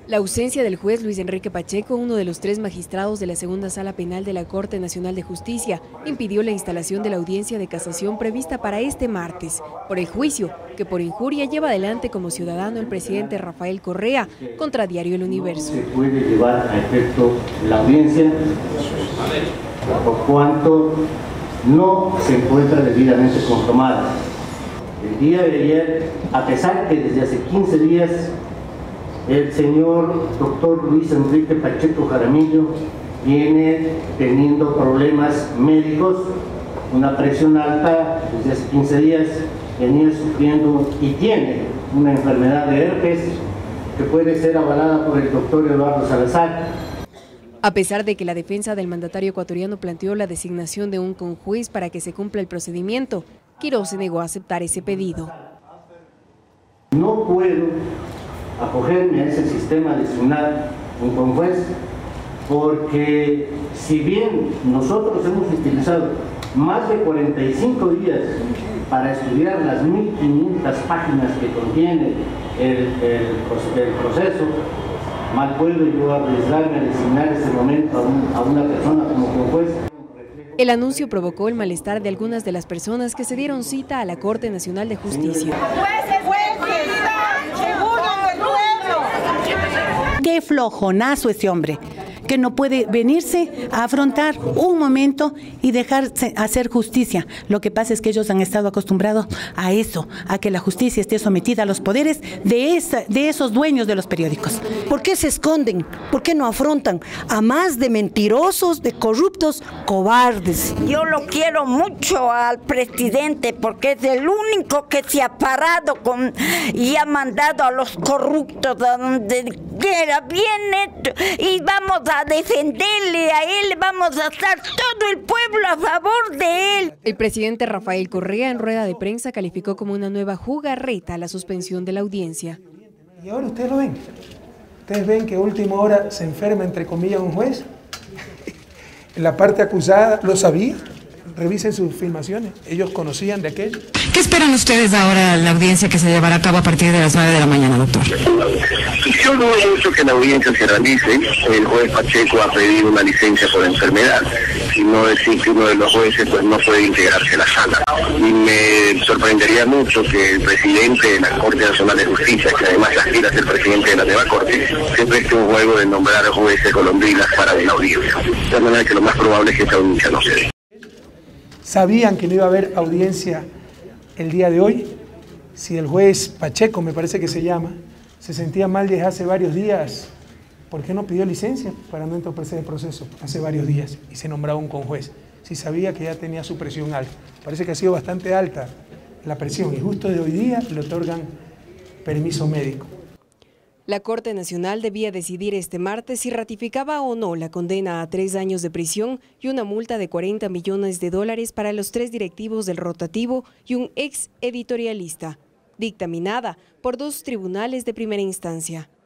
La ausencia del juez Luis Enrique Pacheco, uno de los 3 magistrados de la Segunda Sala Penal de la Corte Nacional de Justicia, impidió la instalación de la audiencia de casación prevista para este martes, por el juicio que por injuria lleva adelante como ciudadano el presidente Rafael Correa contra Diario El Universo. Se puede llevar a efecto la audiencia por cuanto no se encuentra debidamente conformada. El día de ayer, a pesar que desde hace 15 días el señor doctor Luis Enrique Pacheco Jaramillo viene teniendo problemas médicos, una presión alta desde hace 15 días, venía sufriendo y tiene una enfermedad de herpes que puede ser avalada por el doctor Eduardo Salazar. A pesar de que la defensa del mandatario ecuatoriano planteó la designación de un conjuez para que se cumpla el procedimiento, Quiroz se negó a aceptar ese pedido. No puedo acogerme a ese sistema de designar un conjuez porque si bien nosotros hemos utilizado más de 45 días para estudiar las 1500 páginas que contiene el proceso, mal puedo yo arriesgarme a designar en ese momento a una persona como conjuez. El anuncio provocó el malestar de algunas de las personas que se dieron cita a la Corte Nacional de Justicia. Qué flojonazo ese hombre, que no puede venirse a afrontar un momento y dejarse hacer justicia. Lo que pasa es que ellos han estado acostumbrados a eso, a que la justicia esté sometida a los poderes de esos dueños de los periódicos. ¿Por qué se esconden? ¿Por qué no afrontan a más de mentirosos, de corruptos, cobardes? Yo lo quiero mucho al presidente porque es el único que se ha parado y ha mandado a los corruptos a donde quiera. Viene y vamos a defenderle a él, vamos a estar todo el pueblo a favor de él. El presidente Rafael Correa en rueda de prensa calificó como una nueva jugarreta la suspensión de la audiencia. Y ahora ustedes lo ven. Ustedes ven que a última hora se enferma, entre comillas, un juez. La parte acusada lo sabía. Revisen sus filmaciones. Ellos conocían de aquello. ¿Qué esperan ustedes ahora en la audiencia que se llevará a cabo a partir de las 9 de la mañana, doctor? Yo no veo mucho que la audiencia se realice. El juez Pacheco ha pedido una licencia por enfermedad. Y no decir que uno de los jueces pues no puede integrarse a la sala. Y me sorprendería mucho que el presidente de la Corte Nacional de Justicia, que además aspira a ser presidente de la nueva Corte, se preste un juego de nombrar a jueces colombianos para la audiencia. De manera que lo más probable es que esta audiencia no se dé. Sabían que no iba a haber audiencia el día de hoy. Si el juez Pacheco, me parece que se llama, se sentía mal desde hace varios días, ¿por qué no pidió licencia para no entorpecer el proceso hace varios días y se nombraba un conjuez? Si sabía que ya tenía su presión alta. Parece que ha sido bastante alta la presión y justo de hoy día le otorgan permiso médico. La Corte Nacional debía decidir este martes si ratificaba o no la condena a 3 años de prisión y una multa de $40 millones para los 3 directivos del rotativo y un ex editorialista, dictaminada por 2 tribunales de primera instancia.